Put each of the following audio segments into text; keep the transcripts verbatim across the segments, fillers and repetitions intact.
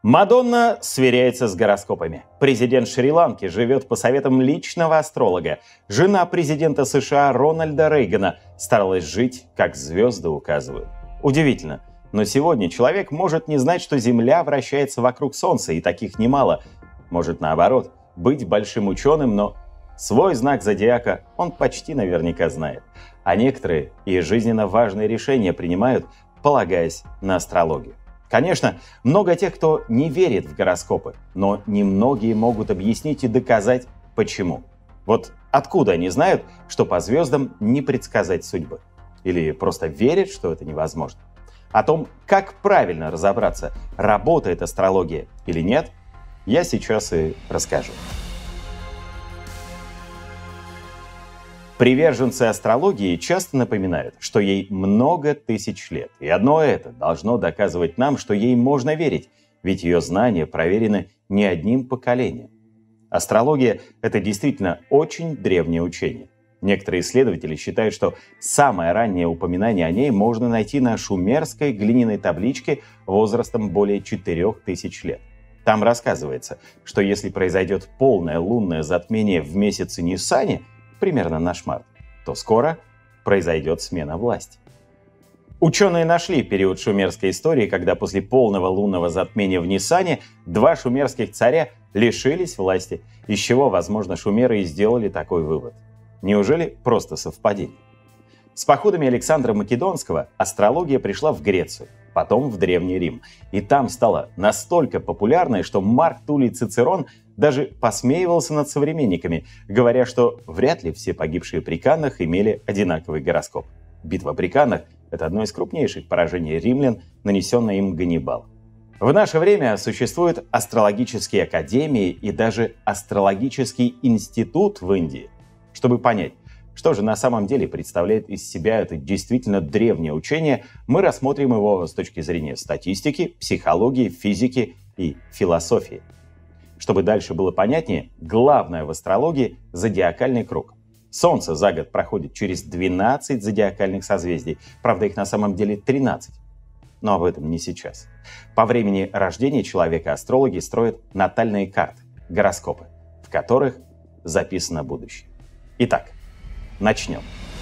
Мадонна сверяется с гороскопами. Президент Шри-Ланки живет по советам личного астролога. Жена президента США Рональда Рейгана старалась жить, как звезды указывают. Удивительно, но сегодня человек может не знать, что Земля вращается вокруг Солнца, и таких немало. Может, наоборот, быть большим ученым, но свой знак зодиака он почти наверняка знает. А некоторые и жизненно важные решения принимают, полагаясь на астрологию. Конечно, много тех, кто не верит в гороскопы, но немногие могут объяснить и доказать, почему. Вот откуда они знают, что по звездам не предсказать судьбы? Или просто верят, что это невозможно? О том, как правильно разобраться, работает астрология или нет, я сейчас и расскажу. Приверженцы астрологии часто напоминают, что ей много тысяч лет. И одно это должно доказывать нам, что ей можно верить, ведь ее знания проверены не одним поколением. Астрология – это действительно очень древнее учение. Некоторые исследователи считают, что самое раннее упоминание о ней можно найти на шумерской глиняной табличке возрастом более четырёх тысяч лет. Там рассказывается, что если произойдет полное лунное затмение в месяце Ниссане, примерно наш март, то скоро произойдет смена власти. Ученые нашли период шумерской истории, когда после полного лунного затмения в Ниссане два шумерских царя лишились власти, из чего, возможно, шумеры и сделали такой вывод. Неужели просто совпадение? С походами Александра Македонского астрология пришла в Грецию, потом в Древний Рим, и там стала настолько популярной, что Марк Туллий Цицерон даже посмеивался над современниками, говоря, что вряд ли все погибшие при Каннах имели одинаковый гороскоп. Битва при Каннах – это одно из крупнейших поражений римлян, нанесенное им Ганнибалом. В наше время существуют астрологические академии и даже астрологический институт в Индии. Чтобы понять, что же на самом деле представляет из себя это действительно древнее учение, мы рассмотрим его с точки зрения статистики, психологии, физики и философии. Чтобы дальше было понятнее, главное в астрологии – зодиакальный круг. Солнце за год проходит через двенадцать зодиакальных созвездий, правда их на самом деле тринадцать. Но об этом не сейчас. По времени рождения человека астрологи строят натальные карты, гороскопы, в которых записано будущее. Итак, начнем.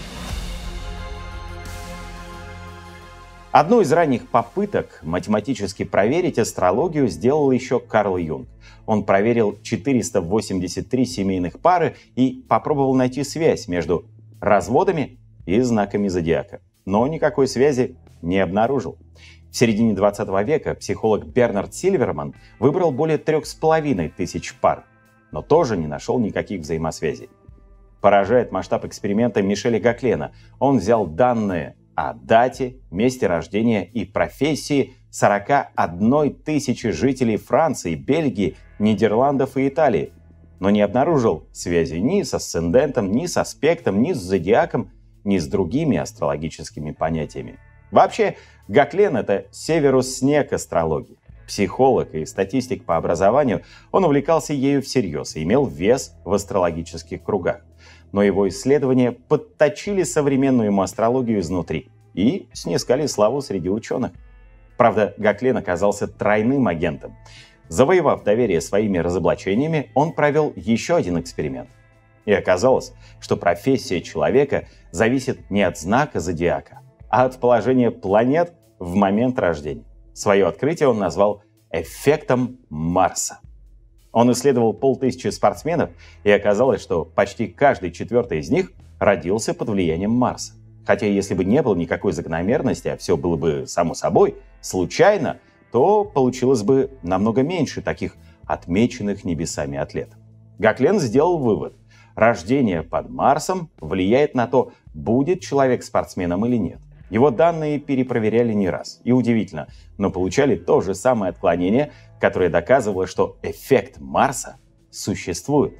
Одну из ранних попыток математически проверить астрологию сделал еще Карл Юнг. Он проверил четыреста восемьдесят три семейных пары и попробовал найти связь между разводами и знаками зодиака. Но никакой связи не обнаружил. В середине двадцатого века психолог Бернард Сильверман выбрал более трех с половиной тысяч пар, но тоже не нашел никаких взаимосвязей. Поражает масштаб эксперимента Мишеля Гаклена. Он взял данные о дате, месте рождения и профессии сорока одной тысячи жителей Франции, Бельгии, Нидерландов и Италии, но не обнаружил связи ни с асцендентом, ни с аспектом, ни с зодиаком, ни с другими астрологическими понятиями. Вообще, Гаклен — это Северус Снег астрологии. Психолог и статистик по образованию, он увлекался ею всерьез и имел вес в астрологических кругах. Но его исследования подточили современную ему астрологию изнутри и снискали славу среди ученых. Правда, Гаклен оказался тройным агентом. Завоевав доверие своими разоблачениями, он провел еще один эксперимент. И оказалось, что профессия человека зависит не от знака зодиака, а от положения планет в момент рождения. Свое открытие он назвал эффектом Марса. Он исследовал полтысячи спортсменов, и оказалось, что почти каждый четвертый из них родился под влиянием Марса. Хотя если бы не было никакой закономерности, а все было бы само собой, случайно, то получилось бы намного меньше таких отмеченных небесами атлетов. Гаклен сделал вывод: рождение под Марсом влияет на то, будет человек спортсменом или нет. Его данные перепроверяли не раз. И удивительно, но получали то же самое отклонение, которое доказывало, что эффект Марса существует.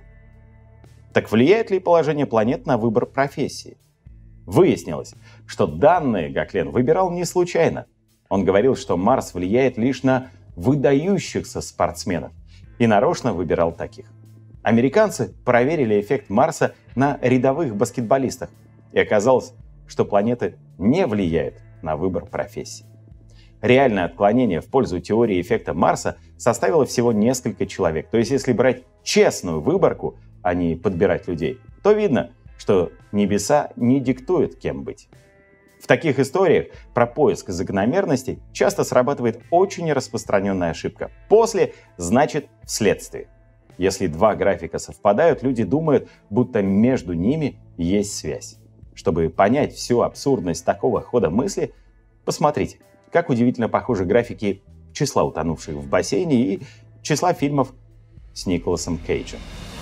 Так влияет ли положение планет на выбор профессии? Выяснилось, что данные Гаклен выбирал не случайно. Он говорил, что Марс влияет лишь на выдающихся спортсменов, и нарочно выбирал таких. Американцы проверили эффект Марса на рядовых баскетболистах, и оказалось, что планеты не влияют на выбор профессии. Реальное отклонение в пользу теории эффекта Марса составило всего несколько человек. То есть если брать честную выборку, а не подбирать людей, то видно, что небеса не диктуют, кем быть. В таких историях про поиск закономерностей часто срабатывает очень распространенная ошибка. После значит вследствие. Если два графика совпадают, люди думают, будто между ними есть связь. Чтобы понять всю абсурдность такого хода мысли, посмотрите, как удивительно похожи графики числа утонувших в бассейне и числа фильмов с Николасом Кейджем.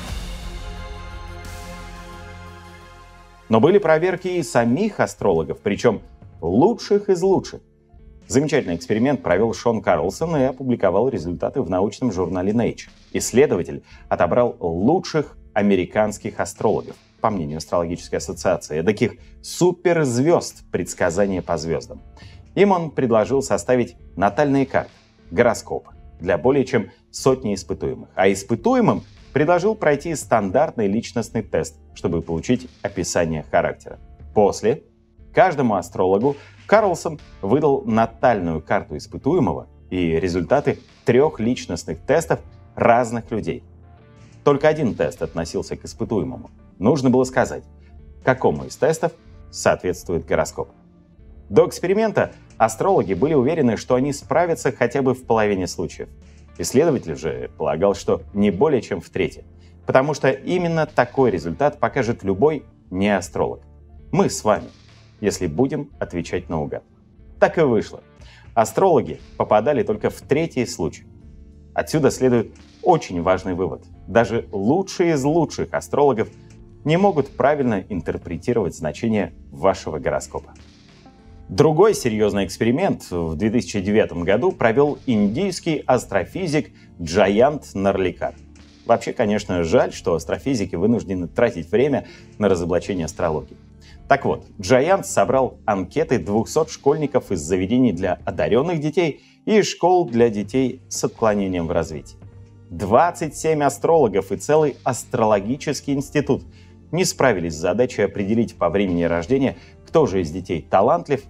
Но были проверки и самих астрологов, причем лучших из лучших. Замечательный эксперимент провел Шон Карлсон и опубликовал результаты в научном журнале Nature. Исследователь отобрал лучших американских астрологов, по мнению Астрологической ассоциации, таких суперзвезд предсказания по звездам. Им он предложил составить натальные карты, гороскопы для более чем сотни испытуемых. А испытуемым предложил пройти стандартный личностный тест, чтобы получить описание характера. После каждому астрологу Карлсон выдал натальную карту испытуемого и результаты трех личностных тестов разных людей. Только один тест относился к испытуемому. Нужно было сказать, какому из тестов соответствует гороскоп. До эксперимента астрологи были уверены, что они справятся хотя бы в половине случаев. Исследователь же полагал, что не более чем в трети, потому что именно такой результат покажет любой неастролог. Мы с вами, если будем отвечать наугад. Так и вышло. Астрологи попадали только в третий случай. Отсюда следует очень важный вывод. Даже лучшие из лучших астрологов не могут правильно интерпретировать значение вашего гороскопа. Другой серьезный эксперимент в две тысячи девятом году провел индийский астрофизик Джаянт Нарликар. Вообще, конечно, жаль, что астрофизики вынуждены тратить время на разоблачение астрологии. Так вот, Джаянт собрал анкеты двухсот школьников из заведений для одаренных детей и школ для детей с отклонением в развитии. двадцать семь астрологов и целый астрологический институт не справились с задачей определить по времени рождения, кто же из детей талантлив,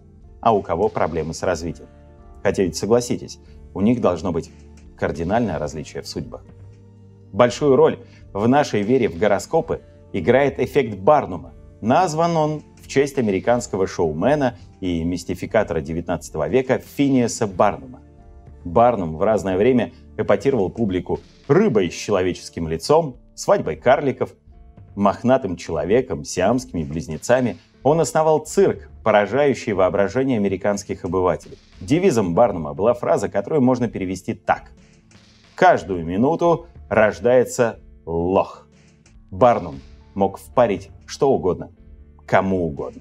а у кого проблемы с развитием. Хотя ведь согласитесь, у них должно быть кардинальное различие в судьбах. Большую роль в нашей вере в гороскопы играет эффект Барнума. Назван он в честь американского шоумена и мистификатора девятнадцатого века Финиаса Барнума. Барнум в разное время эпатировал публику рыбой с человеческим лицом, свадьбой карликов, мохнатым человеком, сиамскими близнецами. Он основал цирк, поражающий воображение американских обывателей. Девизом Барнума была фраза, которую можно перевести так: «Каждую минуту рождается лох». Барнум мог впарить что угодно, кому угодно.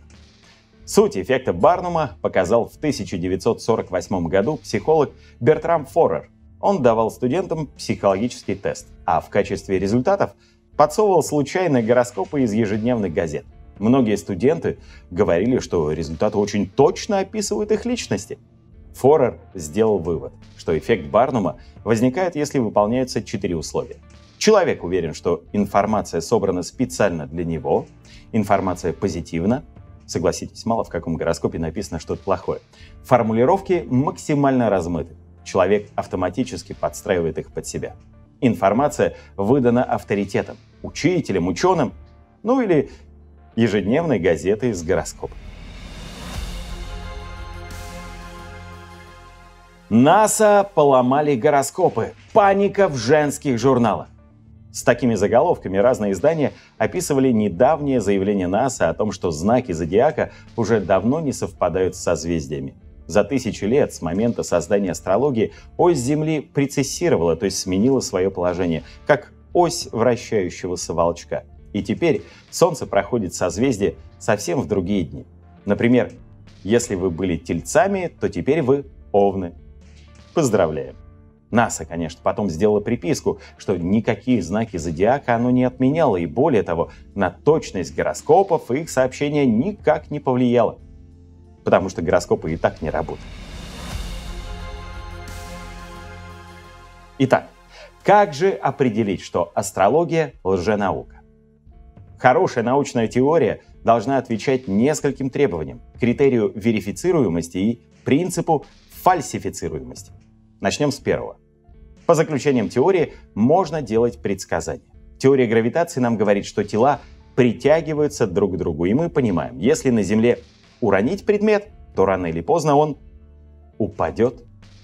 Суть эффекта Барнума показал в тысяча девятьсот сорок восьмом году психолог Бертрам Форер. Он давал студентам психологический тест, а в качестве результатов подсовывал случайные гороскопы из ежедневных газет. Многие студенты говорили, что результаты очень точно описывают их личности. Форер сделал вывод, что эффект Барнума возникает, если выполняются четыре условия. Человек уверен, что информация собрана специально для него, информация позитивна. Согласитесь, мало в каком гороскопе написано что-то плохое. Формулировки максимально размыты. Человек автоматически подстраивает их под себя. Информация выдана авторитетом, учителем, ученым, ну или ежедневной газетой с гороскопом. НАСА поломали гороскопы. Паника в женских журналах. С такими заголовками разные издания описывали недавнее заявление НАСА о том, что знаки зодиака уже давно не совпадают с созвездиями. За тысячи лет с момента создания астрологии ось Земли прецессировала, то есть сменила свое положение, как ось вращающегося волчка. И теперь Солнце проходит созвездие совсем в другие дни. Например, если вы были тельцами, то теперь вы овны. Поздравляем! НАСА, конечно, потом сделала приписку, что никакие знаки зодиака оно не отменяло, и более того, на точность гороскопов их сообщение никак не повлияло, потому что гороскопы и так не работают. Итак, как же определить, что астрология – лженаука? Хорошая научная теория должна отвечать нескольким требованиям: критерию верифицируемости и принципу фальсифицируемости. Начнем с первого. По заключениям теории можно делать предсказания. Теория гравитации нам говорит, что тела притягиваются друг к другу, и мы понимаем, если на Земле уронить предмет, то рано или поздно он упадет.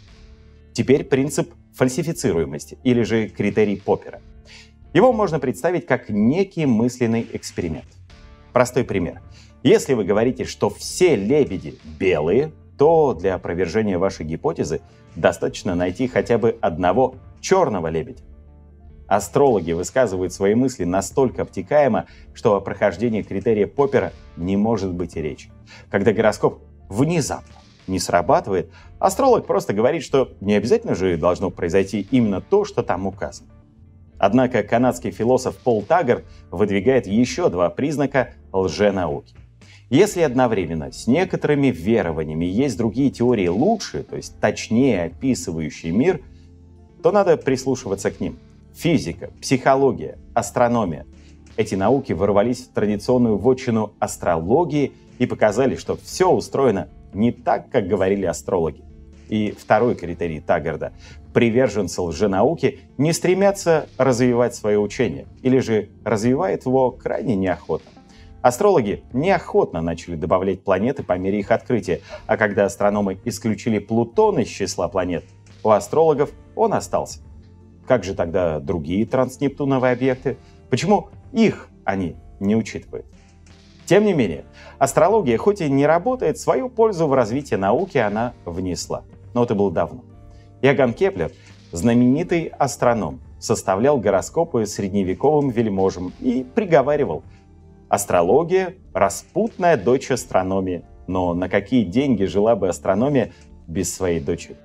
Теперь принцип фальсифицируемости, или же критерий Поппера. Его можно представить как некий мысленный эксперимент. Простой пример. Если вы говорите, что все лебеди белые, то для опровержения вашей гипотезы достаточно найти хотя бы одного черного лебедя. Астрологи высказывают свои мысли настолько обтекаемо, что о прохождении критерия Поппера не может быть и речи. Когда гороскоп внезапно не срабатывает, астролог просто говорит, что не обязательно же должно произойти именно то, что там указано. Однако канадский философ Пол Таггарт выдвигает еще два признака лженауки. Если одновременно с некоторыми верованиями есть другие теории лучше, то есть точнее описывающие мир, то надо прислушиваться к ним. Физика, психология, астрономия. Эти науки ворвались в традиционную вотчину астрологии и показали, что все устроено не так, как говорили астрологи. И второй критерий Таггарда. Приверженцы лженауки не стремятся развивать свое учение, или же развивают его крайне неохотно. Астрологи неохотно начали добавлять планеты по мере их открытия, а когда астрономы исключили Плутон из числа планет, у астрологов он остался. Как же тогда другие транснептуновые объекты? Почему их они не учитывают? Тем не менее, астрология, хоть и не работает, свою пользу в развитии науки она внесла. Но это было давно. Иоганн Кеплер, знаменитый астроном, составлял гороскопы средневековым вельможам и приговаривал: астрология – распутная дочь астрономии. Но на какие деньги жила бы астрономия без своей дочери?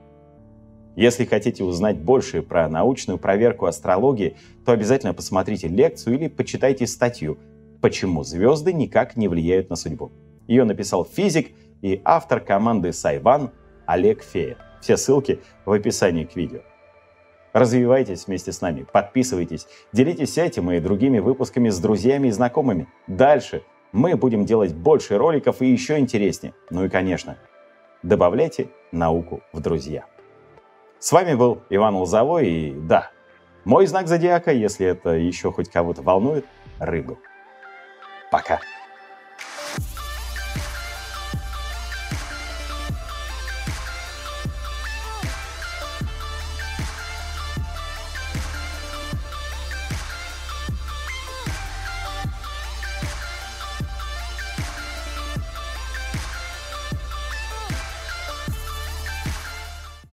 Если хотите узнать больше про научную проверку астрологии, то обязательно посмотрите лекцию или почитайте статью «Почему звезды никак не влияют на судьбу». Ее написал физик и автор команды Сайван Олег Фея. Все ссылки в описании к видео. Развивайтесь вместе с нами, подписывайтесь, делитесь этим и другими выпусками с друзьями и знакомыми. Дальше мы будем делать больше роликов и еще интереснее. Ну и, конечно, добавляйте науку в друзья. С вами был Иван Лозовой, и да, мой знак зодиака, если это еще хоть кого-то волнует, рыбы. Пока.